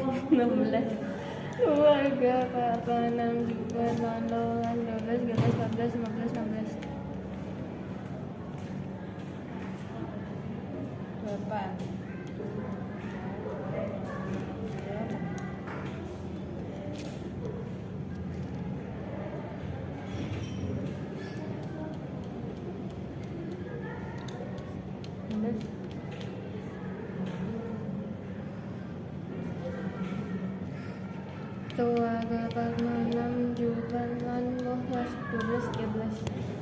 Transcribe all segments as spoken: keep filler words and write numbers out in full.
enam belas keluarga papa enam juga nol dua belas tiga belas empat belas lima belas enam belas berapa? Tua gagal enam juta lan dua belas dua belas tiga belas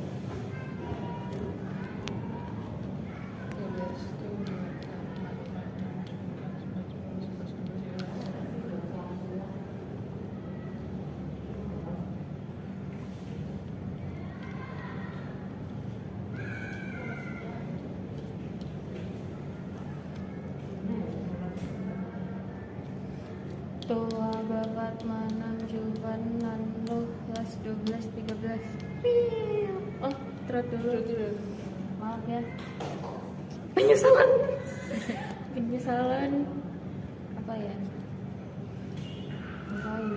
Tua gagal enam juta lan dua belas dua belas tiga belas oh trot dulu maaf ya penyesalan penyesalan apa ya ngapain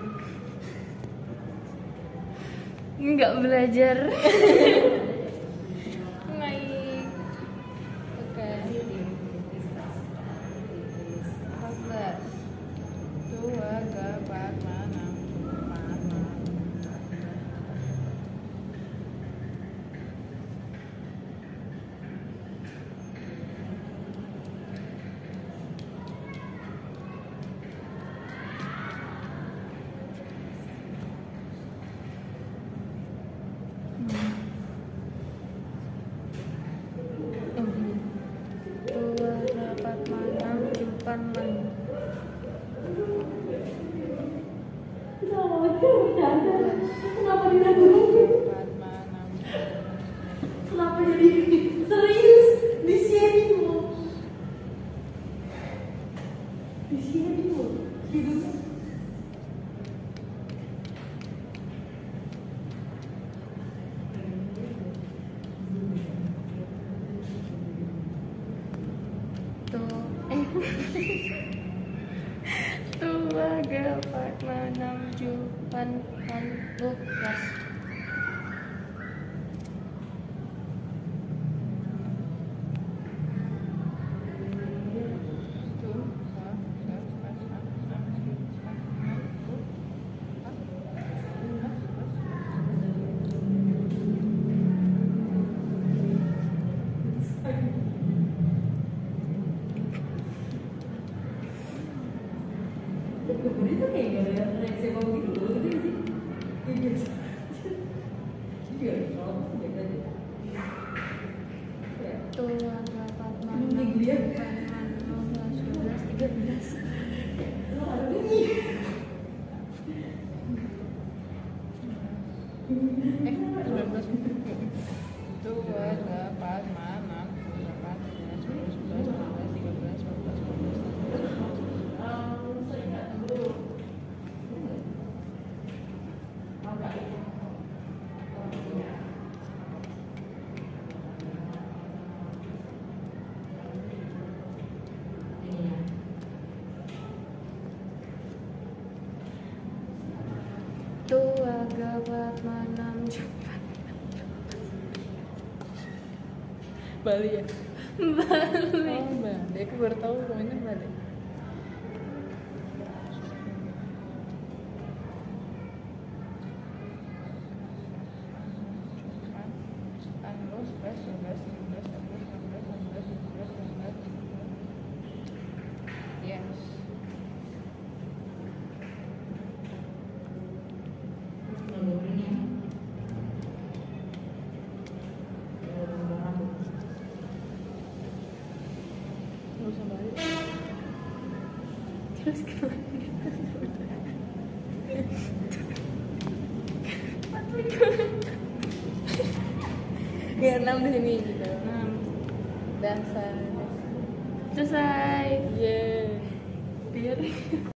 nggak belajar naik oke empat belas dua gapat enam dua dapat enam juta lan Kenapa diraguin? Kenapa jadi serius? Di sini loh. Di sini loh. Hidupnya. tuh eh tua gapat enam juta lan dua belas Kemudian tuh kayak gak ada reaksi mau gitu loh, gitu sih. Kayak biasa. Iya, kalau jaga aja. tua gapat enam juta lan dua belas dua belas tiga belas Lo ada bunyi. eh sembilan belas dua gapat enam delapan belas sepuluh sebelas dua belas tiga belas empat belas lima belas tua gapat enam juta Bali ya? Bali Oh, Bali. Aku baru tahu komennya Bali. Yes. Nggak usah balik. terus gimana Ya enam di sini gitu. enam Dasar. selesai Yeah. biar